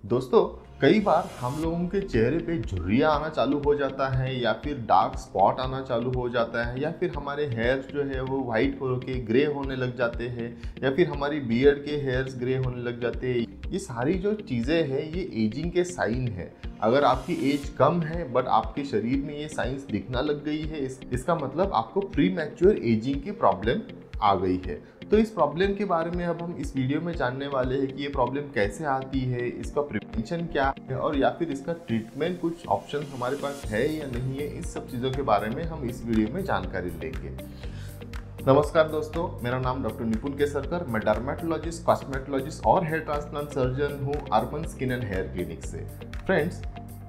दोस्तों, कई बार हम लोगों के चेहरे पे झुर्रियाँ आना चालू हो जाता है या फिर डार्क स्पॉट आना चालू हो जाता है या फिर हमारे हेयर्स जो है वो वाइट होके ग्रे होने लग जाते हैं या फिर हमारी बियर्ड के हेयर्स ग्रे होने लग जाते हैं। ये सारी जो चीज़ें हैं ये एजिंग के साइन है। अगर आपकी एज कम है बट आपके शरीर में ये साइंस दिखना लग गई है, इसका मतलब आपको प्री मैच्योर एजिंग की प्रॉब्लम आ गई है। तो इस प्रॉब्लम के बारे में अब हम इस वीडियो में जानने वाले हैं कि ये प्रॉब्लम कैसे आती है, इसका प्रिवेंशन क्या है और या फिर इसका ट्रीटमेंट कुछ ऑप्शन हमारे पास है या नहीं है। इस सब चीज़ों के बारे में हम इस वीडियो में जानकारी लेंगे। नमस्कार दोस्तों, मेरा नाम डॉक्टर निपुण केसरकर, मैं डर्मेटोलॉजिस्ट, कॉस्मेटोलॉजिस्ट और हेयर ट्रांसप्लांट सर्जन हूँ urban skin and hair clinic से। फ्रेंड्स,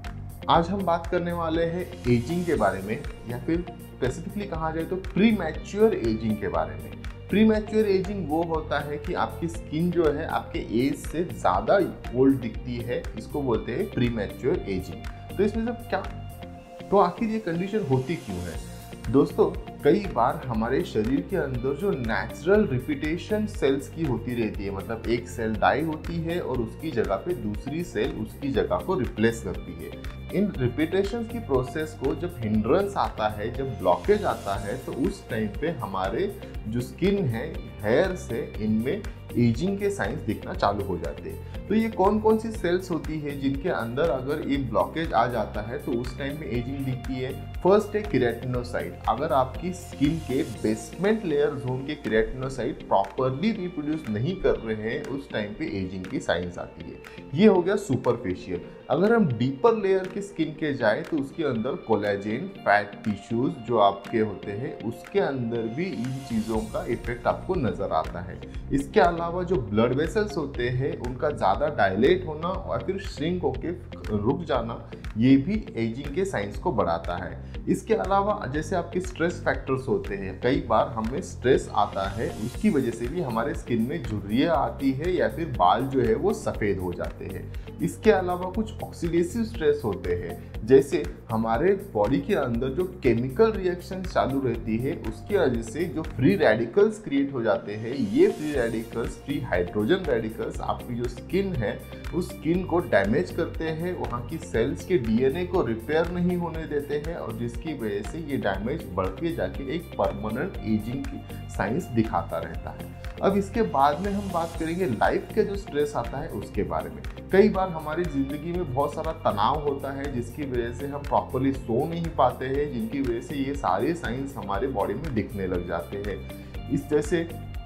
आज हम बात करने वाले हैं एजिंग के बारे में या फिर स्पेसिफिकली कहा जाए तो प्री मैच्योर एजिंग के बारे में। प्री मैच्योर एजिंग वो होता है कि आपकी स्किन जो है आपके एज से ज़्यादा ओल्ड दिखती है, इसको बोलते हैं प्री मैच्योर एजिंग। तो इसमें सब क्या, तो आखिर ये कंडीशन होती क्यों है? दोस्तों, कई बार हमारे शरीर के अंदर जो नेचुरल रिपीटेशन सेल्स की होती रहती है, मतलब एक सेल डाई होती है और उसकी जगह पे दूसरी सेल उसकी जगह को रिप्लेस करती है। इन रिपीटेशन की प्रोसेस को जब हिंड्रेंस आता है, जब ब्लॉकेज आता है, तो उस टाइम पे हमारे जो स्किन है, हेयर से इनमें एजिंग के साइंस दिखना चालू हो जाते हैं। तो ये कौन कौन सी सेल्स होती है जिनके अंदर अगर ये ब्लॉकेज आ जाता है तो उस टाइम में एजिंग दिखती है? फर्स्ट है केराटिनोसाइट। अगर आपकी स्किन के बेसमेंट लेयर जोन के केराटिनोसाइट प्रॉपरली रिप्रोड्यूस नहीं कर रहे हैं, उस टाइम पे एजिंग की साइंस आती है। ये हो गया सुपरफिशियल। अगर हम डीपर लेयर की स्किन के जाए तो उसके अंदर कोलेजन, फैट टिश्यूज जो आपके होते हैं, उसके अंदर भी इन चीज़ों का इफेक्ट आपको नजर आता है। इसके अलावा जो ब्लड वेसल्स होते हैं उनका ज़्यादा डायलेट होना और फिर श्रिंक होके रुक जाना, ये भी एजिंग के साइंस को बढ़ाता है। इसके अलावा जैसे आपके स्ट्रेस फैक्टर्स होते हैं, कई बार हमें स्ट्रेस आता है, उसकी वजह से भी हमारे स्किन में झुर्रियाँ आती है या फिर बाल जो है वो सफ़ेद हो जाते हैं। इसके अलावा कुछ ऑक्सीडेटिव स्ट्रेस होते हैं, जैसे हमारे बॉडी के अंदर जो केमिकल रिएक्शन चालू रहती है उसकी वजह से जो फ्री रेडिकल्स क्रिएट हो जाते हैं। ये free radicals, free hydrogen radicals आपकी जो स्किन है उस स्किन को डैमेज करते हैं, वहाँ की सेल्स के डीएनए को रिपेयर नहीं होने देते हैं और जिसकी वजह से ये डैमेज बढ़ के जाके एक परमानेंट एजिंग की साइंस दिखाता रहता है। अब इसके बाद में हम बात करेंगे लाइफ के जो स्ट्रेस आता है उसके बारे में। कई बार हमारी ज़िंदगी में बहुत सारा तनाव होता है जिसकी वजह से हम प्रॉपरली सो नहीं पाते हैं, जिनकी वजह से ये सारे साइंस हमारे बॉडी में दिखने लग जाते हैं। इस जैसे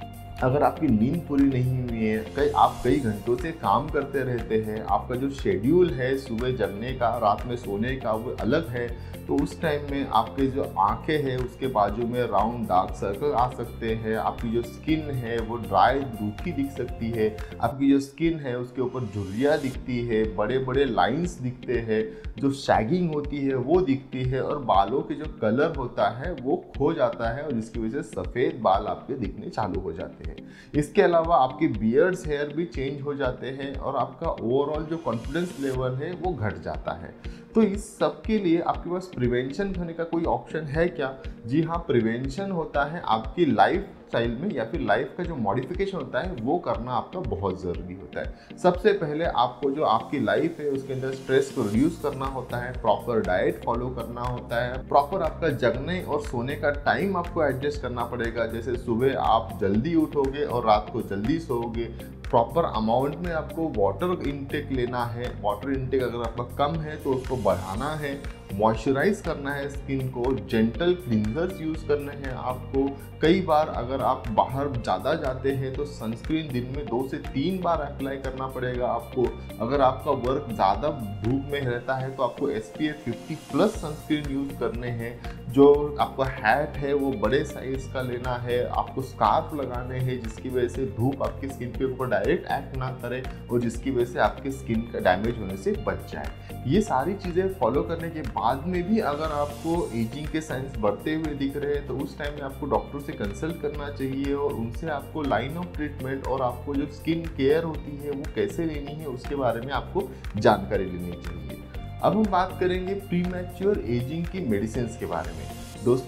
अगर आपकी नींद पूरी नहीं हुई है, आप कई घंटों से काम करते रहते हैं, आपका जो शेड्यूल है सुबह जगने का, रात में सोने का, वो अलग है, तो उस टाइम में आपके जो आंखें हैं उसके बाजू में राउंड डार्क सर्कल आ सकते हैं, आपकी जो स्किन है वो ड्राई रूखी दिख सकती है, आपकी जो स्किन है उसके ऊपर झुर्रियाँ दिखती है, बड़े बड़े लाइंस दिखते हैं, जो शैगिंग होती है वो दिखती है और बालों के जो कलर होता है वो खो जाता है और जिसकी वजह से सफ़ेद बाल आपके दिखने चालू हो जाते हैं। इसके अलावा आपके बियर्ड्स हेयर भी चेंज हो जाते हैं और आपका ओवरऑल जो कॉन्फिडेंस लेवल है वो घट जाता है। तो इस सब के लिए आपके पास प्रिवेंशन करने का कोई ऑप्शन है क्या? जी हाँ, प्रिवेंशन होता है आपकी लाइफ स्टाइल में या फिर लाइफ का जो मॉडिफिकेशन होता है वो करना आपका बहुत ज़रूरी होता है। सबसे पहले आपको जो आपकी लाइफ है उसके अंदर स्ट्रेस को रिड्यूस करना होता है, प्रॉपर डाइट फॉलो करना होता है, प्रॉपर आपका जगने और सोने का टाइम आपको एडजस्ट करना पड़ेगा। जैसे सुबह आप जल्दी उठोगे और रात को जल्दी सोओगे, प्रॉपर अमाउंट में आपको वाटर इनटेक लेना है, वाटर इनटेक अगर आपका कम है तो उसको बढ़ाना है, मॉइस्चराइज करना है स्किन को, जेंटल क्लींजर्स यूज़ करने हैं आपको। कई बार अगर आप बाहर ज़्यादा जाते हैं तो सनस्क्रीन दिन में 2 से 3 बार अप्लाई करना पड़ेगा आपको। अगर आपका वर्क ज़्यादा धूप में रहता है तो आपको SPF 50+ सनस्क्रीन यूज़ करने हैं। जो आपका हैट है वो बड़े साइज़ का लेना है, आपको स्कार्फ लगाने हैं जिसकी वजह से धूप आपकी स्किन के ऊपर डायरेक्ट एक्ट ना करे और जिसकी वजह से आपकी स्किन का डैमेज होने से बच जाए। ये सारी चीज़ें फॉलो करने के बाद में भी अगर आपको एजिंग के साइंस बढ़ते हुए दिख रहे हैं तो उस टाइम में आपको डॉक्टर से कंसल्ट करना चाहिए और उनसे आपको लाइन ऑफ ट्रीटमेंट और आपको जो स्किन केयर होती है वो कैसे लेनी है उसके बारे में आपको जानकारी लेनी चाहिए। अब हम बात करेंगे प्री मैच्योर एजिंग की मेडिसिन के बारे में। दोस्तों,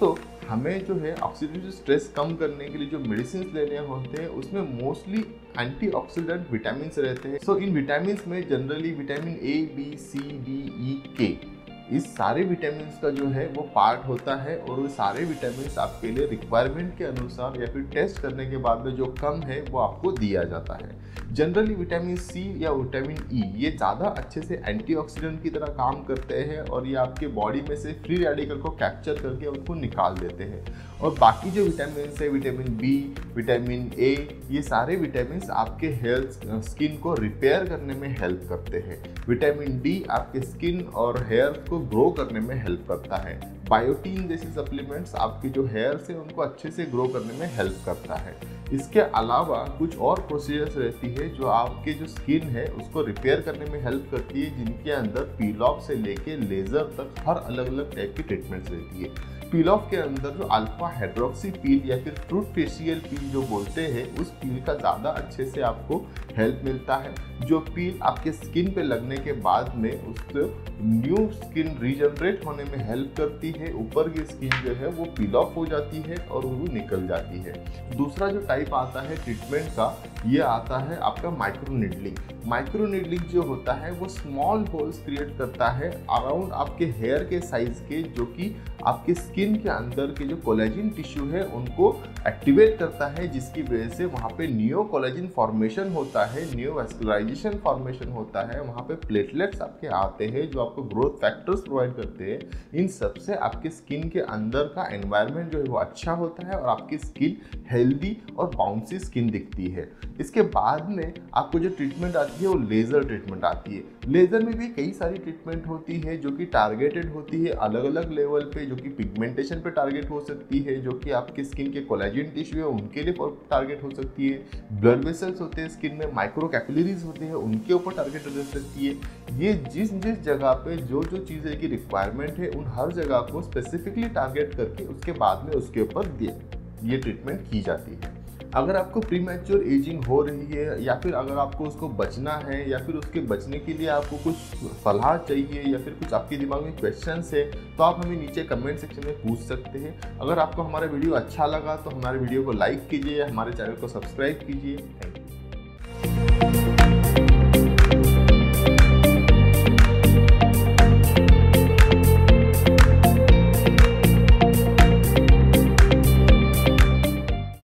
हमें जो है ऑक्सीडेटिव स्ट्रेस कम करने के लिए जो मेडिसिन लेने होते हैं उसमें मोस्टली एंटीऑक्सीडेंट विटामिन रहते हैं। सो इन विटामिन में generally vitamin A, B, C, D, E, K, इस सारे विटामिन का जो है वो पार्ट होता है और वो सारे विटामिन आपके लिए रिक्वायरमेंट के अनुसार या फिर टेस्ट करने के बाद में जो कम है वो आपको दिया जाता है। जनरली विटामिन सी या विटामिन ई ये ज़्यादा अच्छे से एंटीऑक्सीडेंट की तरह काम करते हैं और ये आपके बॉडी में से फ्री रेडिकल को कैप्चर करके उनको निकाल देते हैं। और बाकी जो विटामिन है, विटामिन बी, विटामिन ए, ये सारे विटामिन आपके हेल्थ स्किन को रिपेयर करने में हेल्प करते हैं। विटामिन डी आपके स्किन और हेयर को ग्रो करने में हेल्प करता है। बायोटीन जैसे सप्लीमेंट्स आपके जो हेयर्स है उनको अच्छे से ग्रो करने में हेल्प करता है। इसके अलावा कुछ और प्रोसीजर्स रहती है जो आपके जो स्किन है उसको रिपेयर करने में हेल्प करती है, जिनके अंदर पील ऑफ से लेके लेज़र तक हर अलग अलग टाइप की ट्रीटमेंट्स रहती है। पील ऑफ के अंदर जो अल्फा हाइड्रोक्सी पील या फिर फ्रूट फेशियल पील जो बोलते हैं उस पील का ज़्यादा अच्छे से आपको हेल्प मिलता है। जो पील आपके स्किन पे लगने के बाद में उसको न्यू स्किन रीजनरेट होने में हेल्प करती है। ऊपर की स्किन जो है वो पील ऑफ हो जाती है और वो निकल जाती है। दूसरा जो टाइप आता है ट्रीटमेंट का, ये आता है आपका माइक्रो नीडलिंग। माइक्रो नीडलिंग जो होता है वो स्मॉल होल्स क्रिएट करता है अराउंड आपके हेयर के साइज के, जो कि आपके स्किन के अंदर के जो कोलेजन टिश्यू है उनको एक्टिवेट करता है, जिसकी वजह से वहाँ पे न्यू कोलेजन फॉर्मेशन होता है, न्यू वैस्कुलराइजेशन फॉर्मेशन होता है, वहाँ पे प्लेटलेट्स आपके आते हैं जो आपको ग्रोथ फैक्टर्स प्रोवाइड करते हैं। इन सब से आपके स्किन के अंदर का एनवायरनमेंट जो है वो अच्छा होता है और आपकी स्किन हेल्दी और बाउंसी स्किन दिखती है। इसके बाद में आपको जो ट्रीटमेंट आती है वो लेज़र ट्रीटमेंट आती है। लेज़र में भी कई सारी ट्रीटमेंट होती है जो कि टारगेटेड होती है अलग अलग लेवल पे, जो कि पिगमेंटेशन पे टारगेट हो सकती है, जो कि आपके स्किन के कोलेजन टिश्यू है उनके लिए टारगेट हो सकती है। ब्लड वेसल्स होते हैं स्किन में, माइक्रो कैपिलरीज होते हैं उनके ऊपर टारगेट हो सकती है। ये जिस जिस जगह पे जो जो चीज़ें की रिक्वायरमेंट है उन हर जगह को स्पेसिफिकली टारगेट करके उसके बाद में उसके ऊपर ये ट्रीटमेंट की जाती है। अगर आपको प्रीमैच्योर एजिंग हो रही है या फिर अगर आपको उसको बचना है या फिर उसके बचने के लिए आपको कुछ सलाह चाहिए या फिर कुछ आपके दिमाग में क्वेश्चंस है तो आप हमें नीचे कमेंट सेक्शन में पूछ सकते हैं। अगर आपको हमारा वीडियो अच्छा लगा तो हमारे वीडियो को लाइक कीजिए, हमारे चैनल को सब्सक्राइब कीजिए। Thank you.